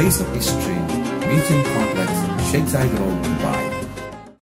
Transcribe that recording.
Place of History, Museum Complex, Sheikh Zayed Road, Dubai.